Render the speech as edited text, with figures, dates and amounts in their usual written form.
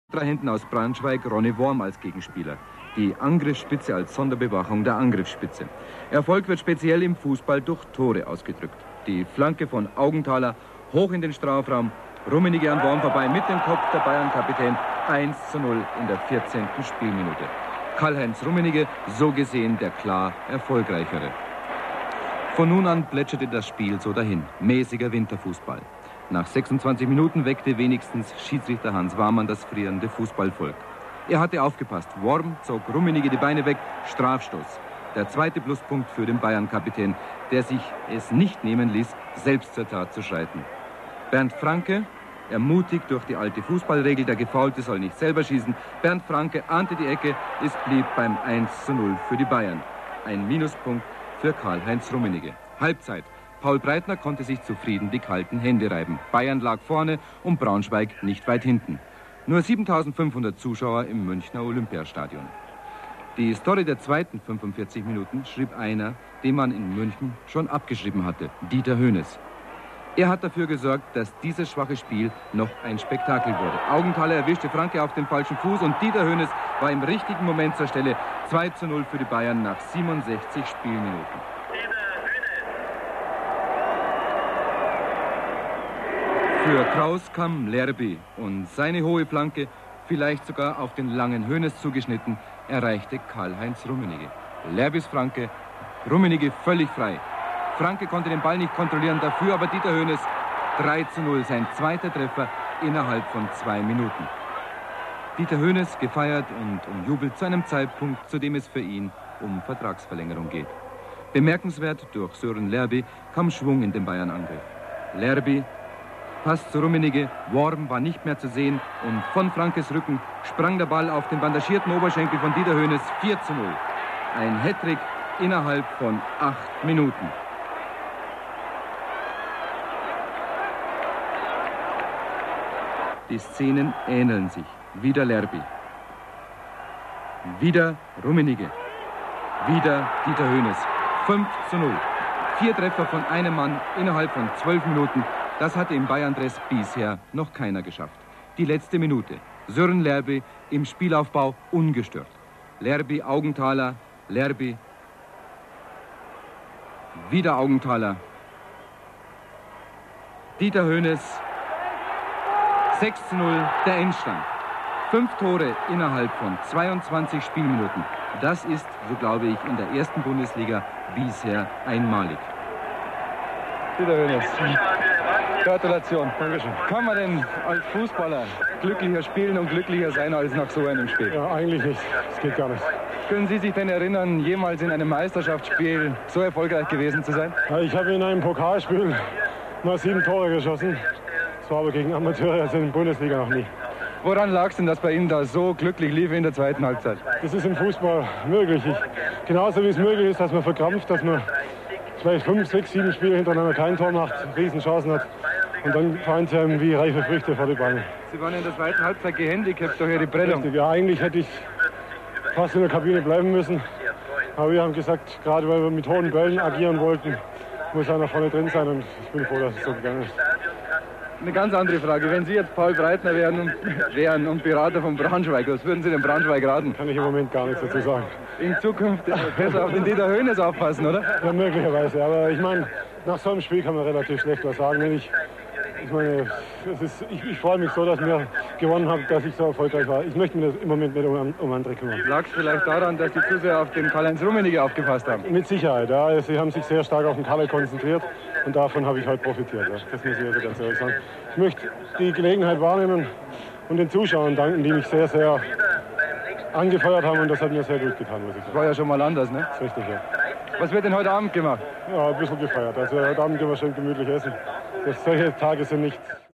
Hinten aus Braunschweig Ronny Worm als Gegenspieler. Die Angriffsspitze als Sonderbewachung der Angriffsspitze. Erfolg wird speziell im Fußball durch Tore ausgedrückt. Die Flanke von Augenthaler hoch in den Strafraum. Rummenigge an Worm vorbei mit dem Kopf der Bayern-Kapitän. 1:0 in der 14. Spielminute. Karl-Heinz Rummenigge, so gesehen der klar erfolgreichere. Von nun an plätscherte das Spiel so dahin. Mäßiger Winterfußball. Nach 26 Minuten weckte wenigstens Schiedsrichter Hans Warmann das frierende Fußballvolk. Er hatte aufgepasst. Worm zog Rummenigge die Beine weg. Strafstoß. Der zweite Pluspunkt für den Bayern-Kapitän, der sich es nicht nehmen ließ, selbst zur Tat zu schreiten. Bernd Franke, ermutigt durch die alte Fußballregel, der Gefaulte soll nicht selber schießen. Bernd Franke ahnte die Ecke, es blieb beim 1:0 für die Bayern. Ein Minuspunkt für Karl-Heinz Rummenigge. Halbzeit. Paul Breitner konnte sich zufrieden die kalten Hände reiben. Bayern lag vorne und Braunschweig nicht weit hinten. Nur 7.500 Zuschauer im Münchner Olympiastadion. Die Story der zweiten 45 Minuten schrieb einer, den man in München schon abgeschrieben hatte, Dieter Hoeneß. Er hat dafür gesorgt, dass dieses schwache Spiel noch ein Spektakel wurde. Augenthaler erwischte Franke auf dem falschen Fuß und Dieter Hoeneß war im richtigen Moment zur Stelle. 2:0 für die Bayern nach 67 Spielminuten. Für Kraus kam Lerby und seine hohe Flanke, vielleicht sogar auf den langen Hoeneß zugeschnitten, erreichte Karl-Heinz Rummenigge. Lerbys Flanke, Rummenigge völlig frei. Franke konnte den Ball nicht kontrollieren, dafür aber Dieter Hoeneß. 3:0, sein zweiter Treffer innerhalb von 2 Minuten. Dieter Hoeneß gefeiert und umjubelt zu einem Zeitpunkt, zu dem es für ihn um Vertragsverlängerung geht. Bemerkenswert, durch Sören Lerby kam Schwung in den Bayern-Angriff. Lerby passt zu Rummenigge, Worm war nicht mehr zu sehen und von Frankes Rücken sprang der Ball auf den bandagierten Oberschenkel von Dieter Hoeneß. 4:0. Ein Hattrick innerhalb von 8 Minuten. Die Szenen ähneln sich. Wieder Lerby. Wieder Rummenigge. Wieder Dieter Hoeneß. 5:0. 4 Treffer von einem Mann innerhalb von 12 Minuten. Das hatte im Bayern-Dress bisher noch keiner geschafft. Die letzte Minute. Sören Lerby im Spielaufbau ungestört. Lerby, Augenthaler, Lerby. Wieder Augenthaler. Dieter Hoeneß. 6:0 der Endstand. 5 Tore innerhalb von 22 Spielminuten. Das ist, so glaube ich, in der ersten Bundesliga bisher einmalig. Dieter Hoeneß. Gratulation. Dankeschön. Kann man denn als Fußballer glücklicher spielen und glücklicher sein als nach so einem Spiel? Ja, eigentlich nicht. Das geht gar nicht. Können Sie sich denn erinnern, jemals in einem Meisterschaftsspiel so erfolgreich gewesen zu sein? Ja, ich habe in einem Pokalspiel mal 7 Tore geschossen. Das war aber gegen Amateure, also in der Bundesliga noch nie. Woran lag es denn, dass bei Ihnen da so glücklich lief in der zweiten Halbzeit? Das ist im Fußball möglich. Genauso wie es möglich ist, dass man verkrampft, dass man vielleicht 5, 6, 7 Spiele hintereinander kein Tor macht, Riesenchancen hat und dann fallen sie einem wie reife Früchte vor die Beine. Sie waren in der zweiten Halbzeit gehandicapt durch Ihre Prellung. Richtig, ja, eigentlich hätte ich fast in der Kabine bleiben müssen. Aber wir haben gesagt, gerade weil wir mit hohen Bällen agieren wollten, muss einer vorne drin sein und ich bin froh, dass es so gegangen ist. Eine ganz andere Frage. Wenn Sie jetzt Paul Breitner wären und Berater von Braunschweig, was würden Sie dem Braunschweig raten? Kann ich im Moment gar nichts dazu sagen. In Zukunft besser auf den Dieter Hoeneß aufpassen, oder? Ja, möglicherweise. Aber ich meine, nach so einem Spiel kann man relativ schlecht was sagen. Ich freue mich so, dass wir gewonnen haben, dass ich so erfolgreich war. Ich möchte mir das im Moment nicht um andere kümmern. Lag es vielleicht daran, dass die Zuseher auf den Karl-Heinz Rummenigge aufgepasst haben? Mit Sicherheit, ja. Sie haben sich sehr stark auf den Kalle konzentriert und davon habe ich heute profitiert. Ja. Das muss ich also ganz ehrlich sagen. Ich möchte die Gelegenheit wahrnehmen und den Zuschauern danken, die mich sehr, sehr angefeuert haben und das hat mir sehr gut getan, muss ich sagen. War ja schon mal anders, ne? Das ist richtig, ja. Was wird denn heute Abend gemacht? Ja, ein bisschen gefeiert. Also heute Abend gehen wir schön gemütlich essen. Solche Tage sind nicht